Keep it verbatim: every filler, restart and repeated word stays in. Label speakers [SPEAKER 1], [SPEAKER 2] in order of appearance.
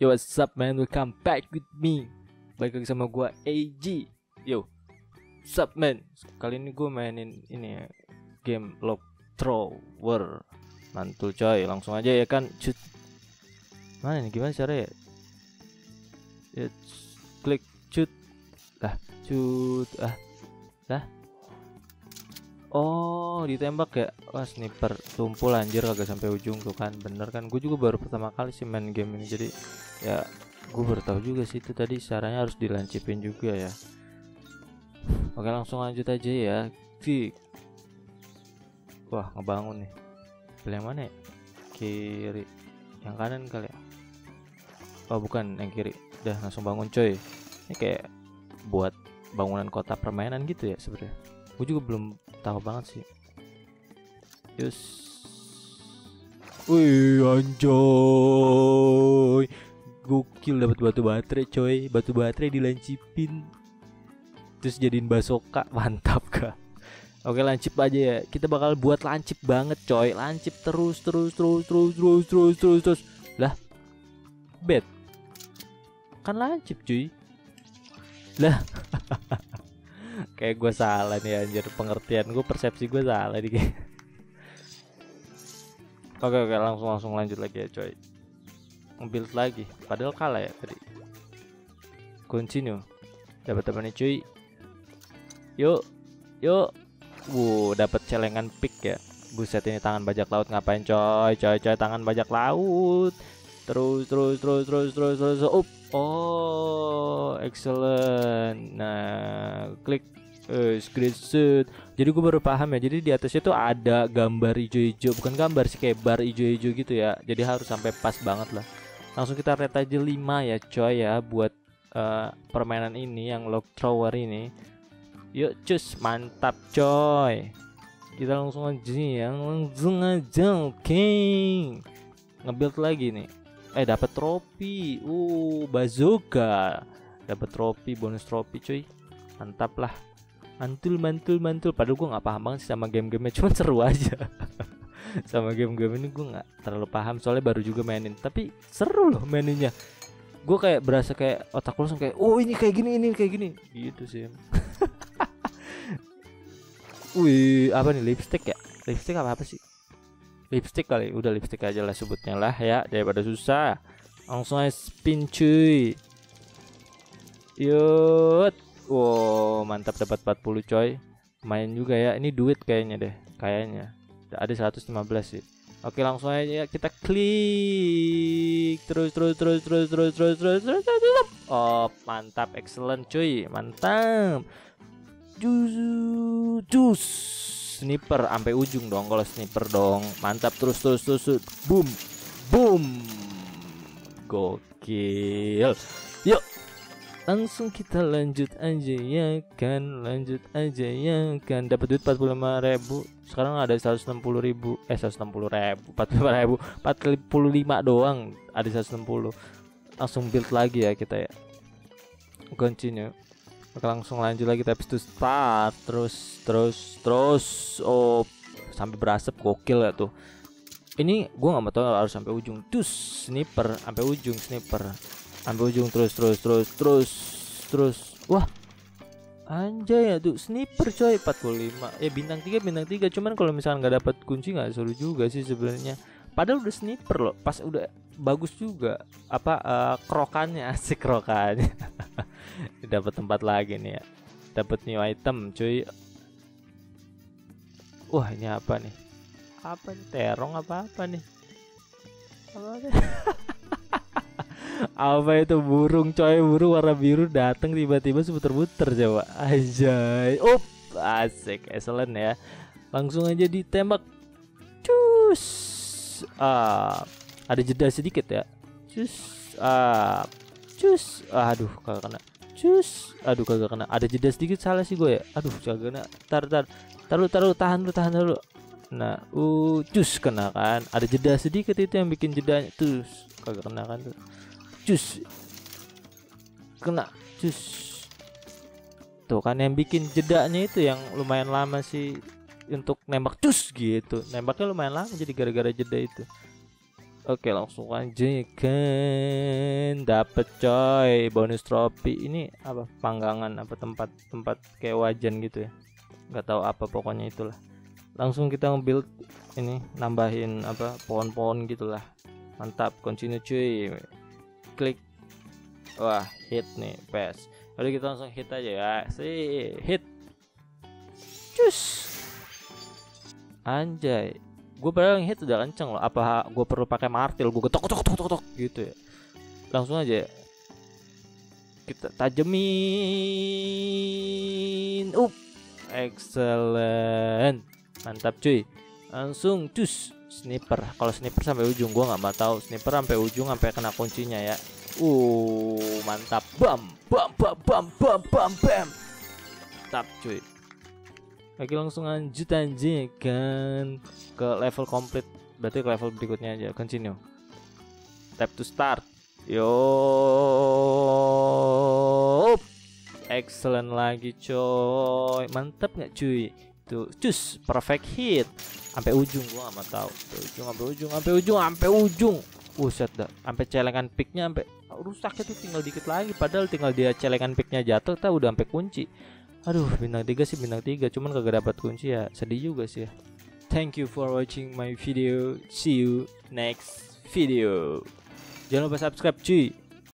[SPEAKER 1] Yo, what's up man, welcome back with me. Balik lagi sama gua A G. Yo, what's up man. Kali ini gua mainin ini ya, game Lock Thrower. Mantul coy, langsung aja ya kan. Cut. Mana nih, gimana caranya ya? Ya, klik cut. Lah, cut. Ah. Lah. Oh, ditembak ya. Wah, sniper tumpul anjir, kagak sampai ujung tuh kan. Bener kan? Gue juga baru pertama kali sih main game ini. Jadi ya gue baru tahu juga sih itu tadi caranya harus dilancipin juga ya. Oke, langsung lanjut aja ya. Klik. Wah, ngebangun nih. Pilih yang mana ya? Kiri. Yang kanan kali ya? Oh, bukan, yang kiri. Udah langsung bangun coy. Ini kayak buat bangunan kota permainan gitu ya sebenarnya. Gue juga belum tahu banget sih. Yus. Wih, anjoy. Gokil, dapat batu baterai coy. Batu baterai dilancipin. Terus jadiin basoka, mantap kah? Oke, lancip aja ya. Kita bakal buat lancip banget coy. Lancip terus terus terus terus terus terus terus terus. Lah. Bet. Kan lancip cuy. Lah. Kayak gue salah nih anjir, pengertian gue, persepsi gue salah nih kayak. Oke oke, langsung langsung lanjut lagi ya coy. Nge-build lagi, padahal kalah ya tadi. Continue. Dapat apa nih cuy? Yuk, yuk. Wow, dapat celengan pick ya. Buset, ini tangan bajak laut ngapain coy? Coy coy, tangan bajak laut. Terus terus terus terus terus terus. Up. Oh, excellent. Nah, klik uh, screenshot. Jadi gue baru paham ya. Jadi di atasnya tuh ada gambar hijau-hijau, bukan gambar sih, kayak bar hijau-hijau gitu ya. Jadi harus sampai pas banget lah. Langsung kita rate aja lima ya coy ya buat uh, permainan ini yang Lock Thrower ini. Yuk cus, mantap coy. Kita langsung aja ya, langsung aja. Oke. Okay. Nge-build lagi nih. Eh, dapat trofi. Uh, bazooka. Dapat trofi, bonus trofi cuy. Mantap lah. Mantul mantul mantul. Padahal gue nggak paham banget sih sama game-gamenya, cuma seru aja. Sama game-game ini gue nggak terlalu paham, soalnya baru juga mainin. Tapi seru loh maininnya. Gue kayak berasa kayak otak langsung kayak, oh ini kayak gini, ini kayak gini. Gitu sih. Wih, apa nih, lipstick ya? Lipstick apa apa sih? Lipstick kali, udah lipstick aja lah sebutnya lah ya, daripada susah. Langsung aja spin cuy. Yut. Wow, mantap, dapat empat puluh coy. Lumayan juga ya, ini duit kayaknya deh. Kayaknya ada seratus lima belas sih. Oke, langsung aja kita klik. Terus terus terus terus terus terus terus terus terus. Oh, mantap, excellent cuy. Mantap. Jus jus. Sniper sampai ujung dong kalau sniper dong. Mantap, terus terus terus, terus. Boom. Boom. Gokil. Yuk. Langsung kita lanjut aja ya kan. Lanjut aja ya kan. Dapat duit empat puluh lima ribu. Sekarang ada seratus enam puluh ribu. Eh seratus enam puluh ribu, empat puluh lima ribu, empat puluh lima doang. Ada seratus enam puluh. Langsung build lagi ya kita ya. Continue. Oke, langsung lanjut lagi, tapi itu start terus terus terus. Oh, sampai berasap, gokil ya tuh. Ini gua nggak mau tahu harus sampai ujung. Dus sniper sampai ujung, sniper sampai ujung, terus terus terus terus terus. Wah, anjay ya tuh sniper coy, empat puluh lima. Ya bintang tiga, bintang tiga. Cuman kalau misalnya nggak dapat kunci nggak seru juga sih sebenarnya. Padahal udah sniper loh, pas udah bagus juga apa uh, krokannya, asik krokannya. Dapat tempat lagi nih ya, dapat new item cuy. Wah, ini apa nih? Apa nih, terong apa apa nih? Apa, -apa? Apa itu, burung coy, burung warna biru datang tiba-tiba seputar-putar coba. Ajay, up, asik, excellent ya. Langsung aja ditembak. Cus. Ah, ada jeda sedikit ya. Cus. Ah, cus. Aduh, kagak kena. Cus. Aduh, kagak kena. Ada jeda sedikit, salah sih gue ya. Aduh, kagak kena. Tar tar. Taruh taruh, tahan dulu, tahan dulu. Nah, uh, cus, kena kan. Ada jeda sedikit itu yang bikin jedanya. Terus kagak kena kan tuh. Cus. Kena. Cus. Tuh kan yang bikin jedanya itu yang lumayan lama sih untuk nembak cus gitu. Nembaknya lumayan lama jadi gara-gara jeda itu. Oke, langsung aja kan. Astagfirullahaladzim, dapet coy bonus trofi. Ini apa, panggangan apa, tempat tempat kayak wajan gitu ya, nggak tahu apa, pokoknya itulah. Langsung kita nge-build ini, nambahin apa, pohon-pohon gitulah. Mantap, continue cuy, klik. Wah, hit nih, pass. Lalu kita langsung hit aja ya, sih hit, cus. Anjay, gue padahal hit udah kenceng loh. Apa gue perlu pakai martil? Gue ketok ketok ketok ketok gitu ya. Langsung aja kita tajemin. Up, excellent, mantap cuy. Langsung cus, sniper. Kalau sniper sampai ujung, gue nggak mau tahu. Sniper sampai ujung, sampai kena kuncinya ya. Uh, mantap. Bam, bam, bam, bam, bam, bam, bam. Mantap cuy. Lagi langsung lanjut aja kan ke level komplit. Berarti ke level berikutnya aja. Continue. Tap to start. Yo, excellent lagi coy. Mantap nggak cuy? Tuh, cus, perfect hit. Sampai ujung, gua nggak mau tahu. Sampai ujung, sampai ujung, sampai ujung, sampai ujung. Buset dah. Sampai celengan picknya sampai rusak itu, tinggal dikit lagi. Padahal tinggal dia celengan picknya jatuh, kita udah sampai kunci. Aduh, bintang tiga sih, bintang tiga, cuman kagak dapat kunci ya, sedih juga sih ya. Thank you for watching my video. See you next video. Jangan lupa subscribe cuy.